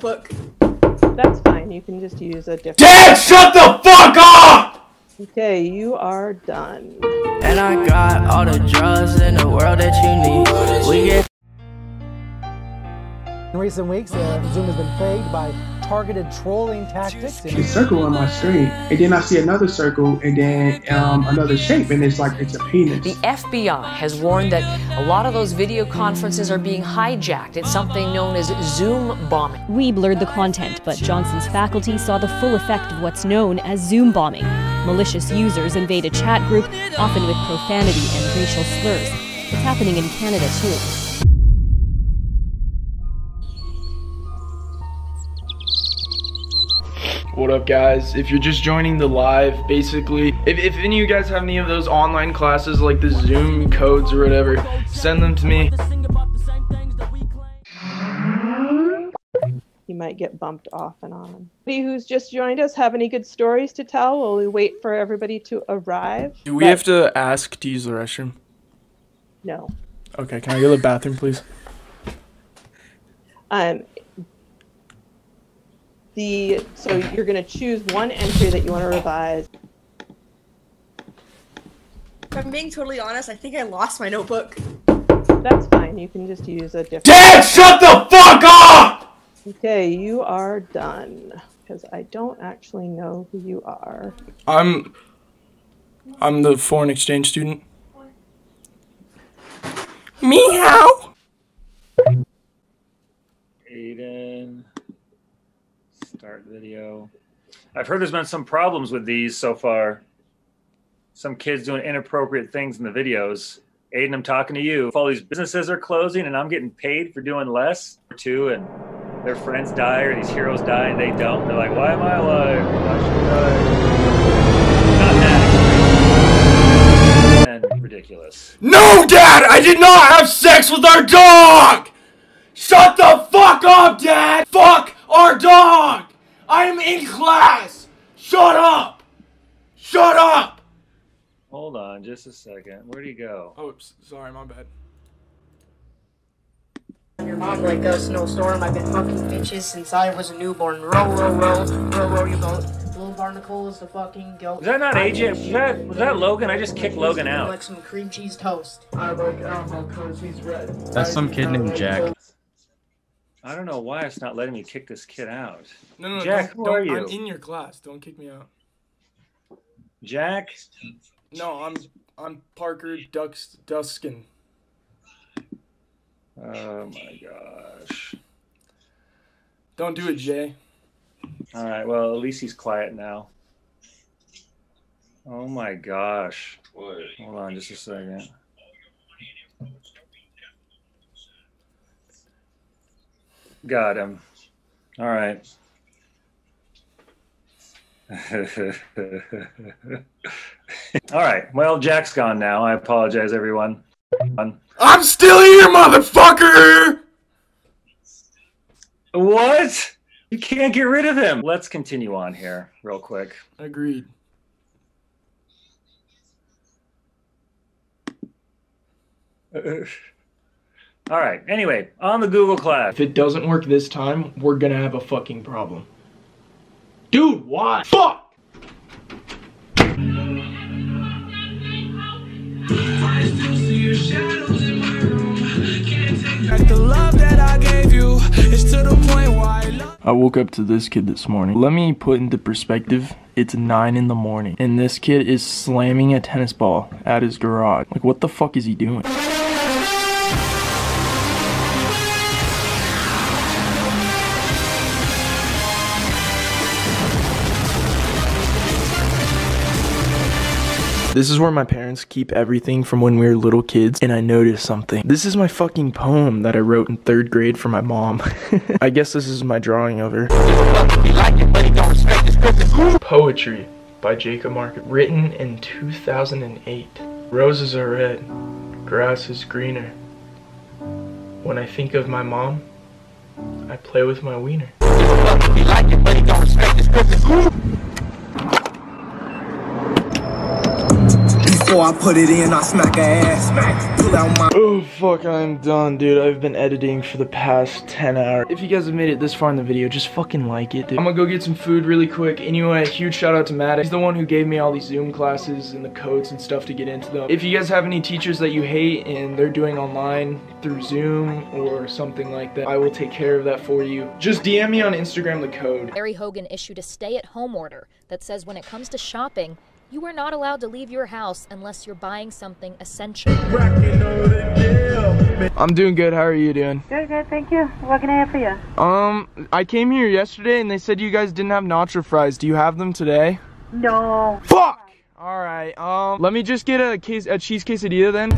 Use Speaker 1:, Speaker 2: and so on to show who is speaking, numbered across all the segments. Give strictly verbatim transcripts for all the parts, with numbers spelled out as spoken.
Speaker 1: Book.
Speaker 2: That's fine, you can just use a different...
Speaker 3: Dad, shut the fuck up!
Speaker 2: Okay, you are done.
Speaker 4: And I got all the drugs in the world that you need. We get...
Speaker 5: In recent weeks, uh, Zoom has been plagued by targeted trolling tactics.
Speaker 6: A circle on my screen, and then I see another circle, and then um, another shape, and it's like it's a penis.
Speaker 7: The F B I has warned that a lot of those video conferences are being hijacked. It's something known as Zoom bombing.
Speaker 8: We blurred the content, but Johnson's faculty saw the full effect of what's known as Zoom bombing. Malicious users invade a chat group, often with profanity and racial slurs. It's happening in Canada too.
Speaker 9: What up, guys? If you're just joining the live, basically, if, if any of you guys have any of those online classes like the Zoom codes or whatever, send them to me.
Speaker 2: You might get bumped off and on. Anybody who's just joined us have any good stories to tell while we wait for everybody to arrive?
Speaker 9: Do we but, have to ask to use the restroom?
Speaker 2: No.
Speaker 9: Okay, can I go to the bathroom, please? Um.
Speaker 2: The, so you're going to choose one entry that you want to revise.
Speaker 1: If I'm being totally honest, I think I lost my notebook.
Speaker 2: That's fine, you can just use a different...
Speaker 3: Dad, shut the fuck up!
Speaker 2: Okay, you are done. Because I don't actually know who you are.
Speaker 9: I'm... I'm the foreign exchange student. Meow!
Speaker 10: Aiden... Start video. I've heard there's been some problems with these so far. Some kids doing inappropriate things in the videos. Aiden, I'm talking to you. If all these businesses are closing and I'm getting paid for doing less, or two, and their friends die or these heroes die and they don't, they're like, why am I alive? Why should I? Not that extreme. And ridiculous.
Speaker 3: No, Dad! I did not have sex with our dog! Shut the fuck up, Dad! Fuck our dog! I am in class! Shut up! Shut up!
Speaker 10: Hold on just a second. Where'd he go?
Speaker 9: Oops, sorry, my bad.
Speaker 11: Your mom like a snowstorm. I've been fucking bitches since I was a newborn. Row, row, row, row, row your boat. Little barnacle is the fucking goat.
Speaker 10: Was that not A J? Was that, was that Logan? I just kicked Logan out.
Speaker 11: Like some cream cheese toast.
Speaker 6: I like alcohol because he's red.
Speaker 12: That's some kid named Jack.
Speaker 10: I don't know why it's not letting me kick this kid out.
Speaker 9: No, no, no.
Speaker 10: Jack,
Speaker 9: don't,
Speaker 10: who are
Speaker 9: don't,
Speaker 10: you?
Speaker 9: I'm in your class. Don't kick me out.
Speaker 10: Jack?
Speaker 9: No, I'm I'm Parker Dux Duskin.
Speaker 10: Oh my gosh.
Speaker 9: Don't do it, Jay.
Speaker 10: All right, well, at least he's quiet now. Oh my gosh. What? Hold on just a second. Got him. All right. All right. Well, Jack's gone now. I apologize, everyone.
Speaker 3: I'm still here, motherfucker!
Speaker 10: What? You can't get rid of him. Let's continue on here real quick.
Speaker 9: Agreed.
Speaker 10: Uh, All right. Anyway, on the Google class.
Speaker 9: If it doesn't work this time, we're gonna have a fucking problem. Dude, why? Fuck! I woke up to this kid this morning. Let me put into perspective, it's nine in the morning, and this kid is slamming a tennis ball at his garage. Like, what the fuck is he doing? This is where my parents keep everything from when we were little kids, and I noticed something. This is my fucking poem that I wrote in third grade for my mom. I guess this is my drawing of her. Poetry by Jacob Market, written in two thousand eight. Roses are red, grass is greener. When I think of my mom, I play with my wiener.
Speaker 13: Before I put it in, I smack her ass. Pull out my.
Speaker 9: Oh fuck, I'm done, dude. I've been editing for the past ten hours. If you guys have made it this far in the video, just fucking like it, dude. I'm gonna go get some food really quick. Anyway, huge shout out to Matt. He's the one who gave me all these Zoom classes and the codes and stuff to get into them. If you guys have any teachers that you hate and they're doing online through Zoom or something like that, I will take care of that for you. Just D M me on Instagram the code.
Speaker 14: Larry Hogan issued a stay-at-home order that says when it comes to shopping, you are not allowed to leave your house unless you're buying something essential.
Speaker 9: I'm doing good. How are you doing?
Speaker 15: Good, good. Thank you. What can I have for you?
Speaker 9: Um, I came here yesterday and they said you guys didn't have nacho fries. Do you have them today?
Speaker 15: No.
Speaker 9: Fuck! Alright, um, let me just get a case, a cheese quesadilla then.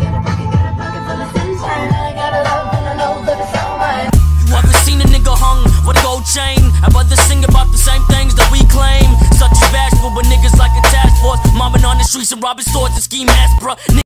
Speaker 4: You ever seen a nigga hung with a gold chain? I'd rather sing about the same things that we claim. Such as bashful, but niggas like a task force. Mobbing on the streets and robbing stores and ski masks, bruh.